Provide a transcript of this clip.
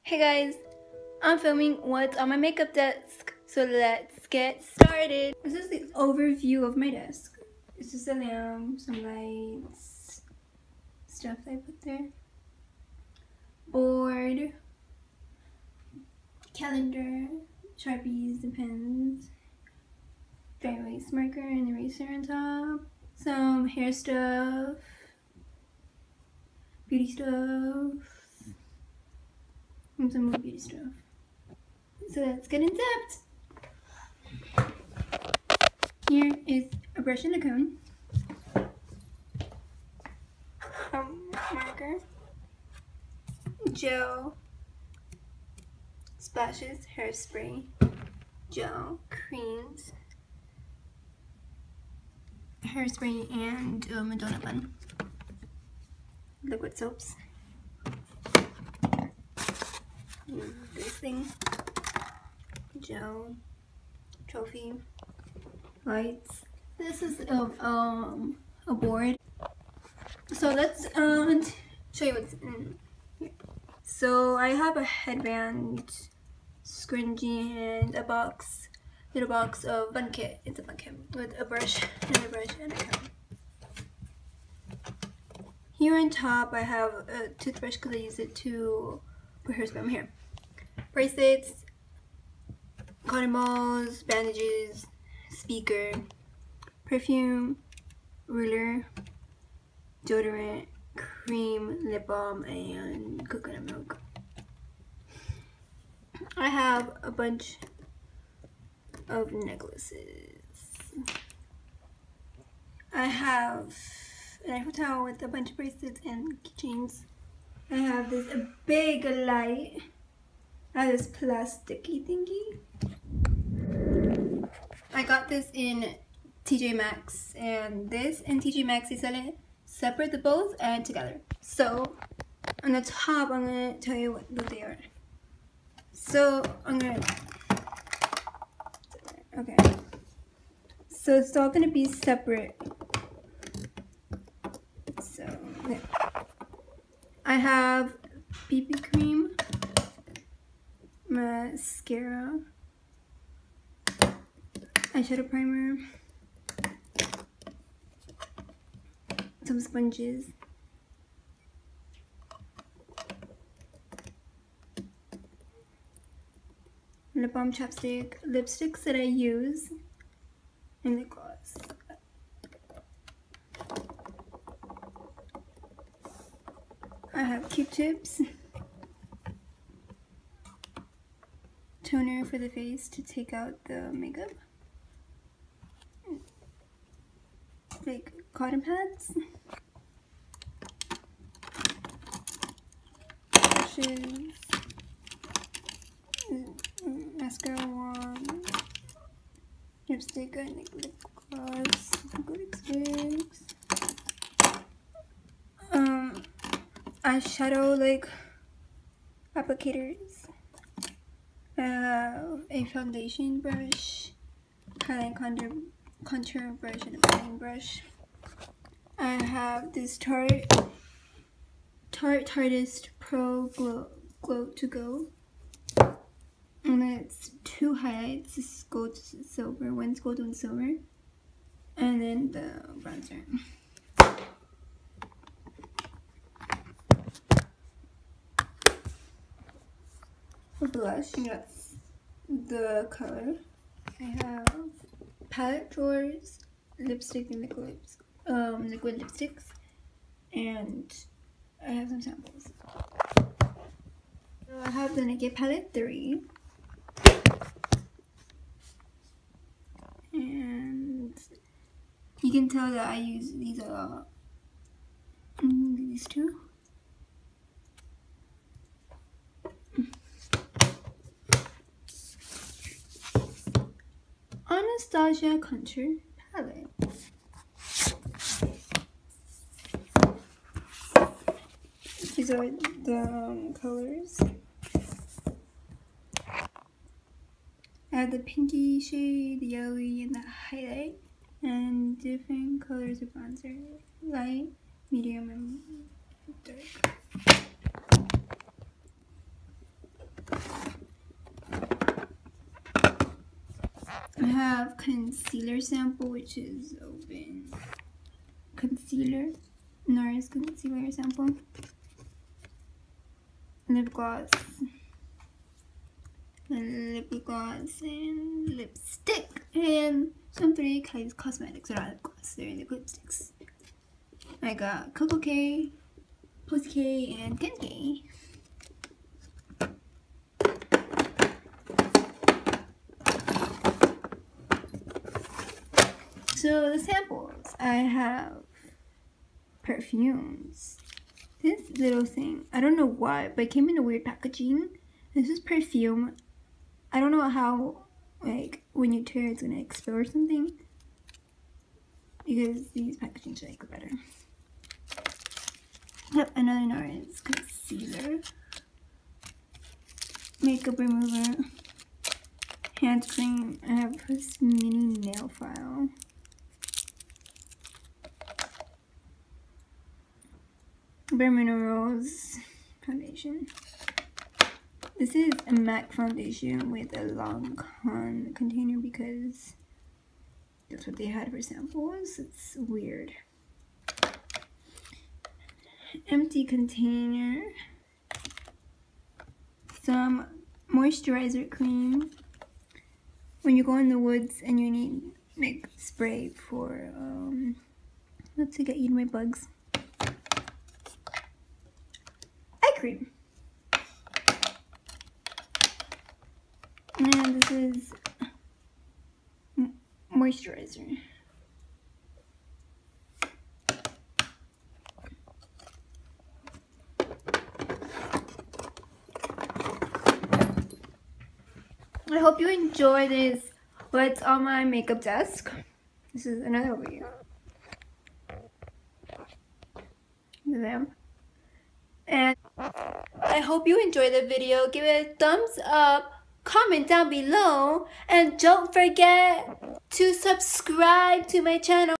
Hey guys, I'm filming what's on my makeup desk, so let's get started. This is the overview of my desk. It's just a lamp, some lights, stuff I put there, board, calendar, Sharpies and pens, dry erase marker and eraser on top, some hair stuff, beauty stuff, and some more beauty stuff. So let's get in depth. Here is a brush and a cone, marker, gel, splashes, hairspray, gel, creams, hairspray, and a donut bun, liquid soaps, this thing, gel, trophy, lights. This is a board. So let's show you what's in here. So I have a headband, scrunchie, and a box, little box of bun kit. It's a bun kit with a brush and a comb. Here on top I have a toothbrush because I use it to put hairspray in my hair. Bracelets, cotton balls, bandages, speaker, perfume, ruler, deodorant, cream, lip balm, and coconut milk. I have a bunch of necklaces. I have an Eiffel Tower with a bunch of bracelets and keychains. I have this big light. I have this plasticky thingy. I got this in TJ Maxx, and this in TJ Maxx they sell it separate, the both and together. So on the top I'm gonna tell you what they are. So okay. So it's all gonna be separate. So yeah. I have BB cream, mascara, eyeshadow primer, some sponges, lip balm, chapstick, lipsticks that I use, and lip gloss. I have Q-tips, toner for the face to take out the makeup, like cotton pads, brushes, mascara wand, lipstick, and lip gloss, lip sticks, eyeshadow like applicators, a foundation brush, highlight contour brush, and a blending brush. I have this Tarte Pro Glow to Go, and it's two highlights. This is gold to silver, one's gold and silver, and then the bronzer. Blush, that's the color. I have palette drawers, lipstick and liquid lipsticks, and I have some samples. So I have the Naked Palette 3, and you can tell that I use these a lot. These two. Anastasia Contour Palette. These are the colors. I have the pinky shade, the yellowy, and the highlight, and different colors of bronzer, light, medium, and dark. have concealer sample, which is open. Concealer, NARS concealer sample. Lip gloss, and lipstick, and some 3 Kylie Cosmetics, or lip gloss. They're the lipsticks. I got Coco K, Pussy K, and Ken K. So the samples, I have perfumes. This little thing, I don't know why, but it came in a weird packaging. This is perfume. I don't know how, like, when you tear it's gonna explode or something, because these packagings are like better. Yep, another NARS concealer, makeup remover, hand cream. I have this mini nail file. Bare Minerals foundation. This is a MAC foundation with a long con container because that's what they had for samples. It's weird. Empty container. Some moisturizer cream. When you go in the woods and you need like spray for not to get eaten by bugs. Eye cream. And this is moisturizer. I hope you enjoy this what's on my makeup desk. This is another video. The lamp. And I hope you enjoyed the video. Give it a thumbs up, comment down below, and don't forget to subscribe to my channel.